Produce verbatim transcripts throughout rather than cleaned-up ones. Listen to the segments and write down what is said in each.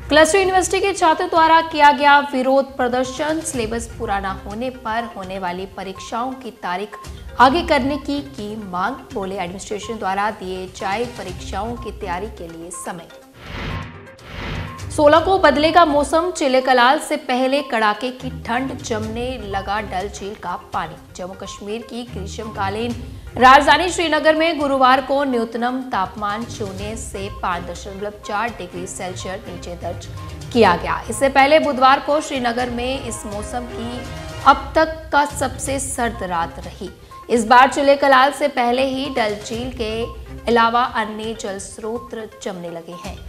Cluster university के छात्रों द्वारा किया गया विरोध प्रदर्शन। सिलेबस पूरा न होने पर होने वाली परीक्षाओं की तारीख आगे करने की की मांग। बोले एडमिनिस्ट्रेशन द्वारा दिए जाए परीक्षाओं की तैयारी के लिए समय। सोलह को बदलेगा मौसम। चिल्ले-कलाल से पहले कड़ाके की ठंड, जमने लगा डल झील का पानी। जम्मू कश्मीर की ग्रीष्मकालीन राजधानी श्रीनगर में गुरुवार को न्यूनतम तापमान शून्य से पाँच दशमलव चार डिग्री सेल्सियस नीचे दर्ज किया गया। इससे पहले बुधवार को श्रीनगर में इस मौसम की अब तक का सबसे सर्द रात रही। इस बार चिल्ले-कलाल से पहले ही डल झील के अलावा अन्य जल स्रोत जमने लगे हैं।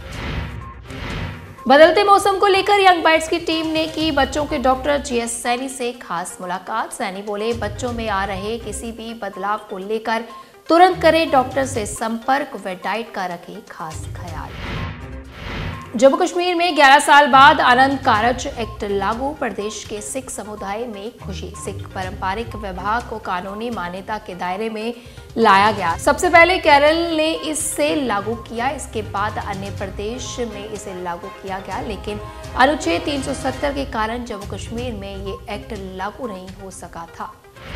बदलते मौसम को लेकर यंग बाइट्स की टीम ने की बच्चों के डॉक्टर जीएस सैनी से खास मुलाकात। सैनी बोले, बच्चों में आ रहे किसी भी बदलाव को लेकर तुरंत करें डॉक्टर से संपर्क व डाइट का रखें खास ख्याल। जम्मू कश्मीर में ग्यारह साल बाद आनंद कारज एक्ट लागू। प्रदेश के सिख समुदाय में खुशी। सिख पारंपरिक विवाह को कानूनी मान्यता के दायरे में लाया गया। सबसे पहले केरल ने इसे लागू किया, इसके बाद अन्य प्रदेश में इसे लागू किया गया, लेकिन अनुच्छेद तीन सौ सत्तर के कारण जम्मू कश्मीर में ये एक्ट लागू नहीं हो सका था।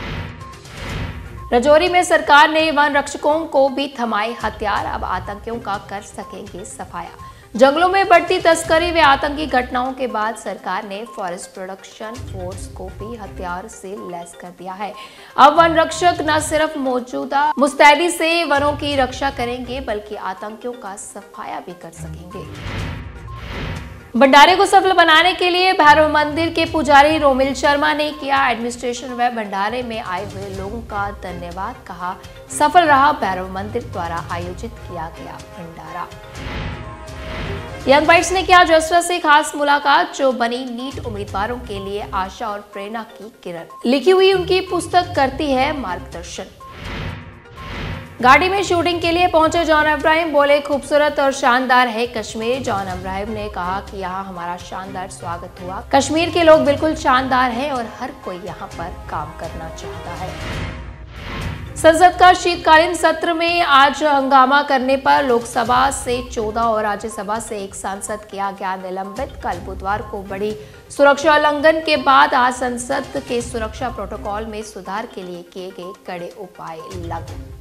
राजौरी में सरकार ने वन रक्षकों को भी थमाए हथियार। अब आतंकियों का कर सकेंगे सफाया। जंगलों में बढ़ती तस्करी व आतंकी घटनाओं के बाद सरकार ने फॉरेस्ट प्रोडक्शन फोर्स को भी हथियार से लैस कर दिया है। अब वन रक्षक न सिर्फ मौजूदा मुस्तैदी से वनों की रक्षा करेंगे, बल्कि आतंकियों का सफाया भी कर सकेंगे। भंडारे को सफल बनाने के लिए भैरव मंदिर के पुजारी रोमिल शर्मा ने किया एडमिनिस्ट्रेशन व भंडारे में आए हुए लोगों का धन्यवाद। कहा, सफल रहा भैरव मंदिर द्वारा आयोजित किया गया भंडारा। यंग बाइट्स ने किया जसवा से खास मुलाकात, जो बनी नीट उम्मीदवारों के लिए आशा और प्रेरणा की किरण। लिखी हुई उनकी पुस्तक करती है मार्गदर्शन। गाड़ी में शूटिंग के लिए पहुंचे जॉन अब्राहम। बोले, खूबसूरत और शानदार है कश्मीर। जॉन अब्राहम ने कहा कि यहाँ हमारा शानदार स्वागत हुआ। कश्मीर के लोग बिल्कुल शानदार हैं और हर कोई यहाँ पर काम करना चाहता है। संसद का शीतकालीन सत्र में आज हंगामा करने पर लोकसभा से चौदह और राज्यसभा से एक सांसद किया गया निलंबित। कल बुधवार को बड़ी सुरक्षा उल्लंघन के बाद आज संसद के सुरक्षा प्रोटोकॉल में सुधार के लिए किए गए कड़े उपाय लागू।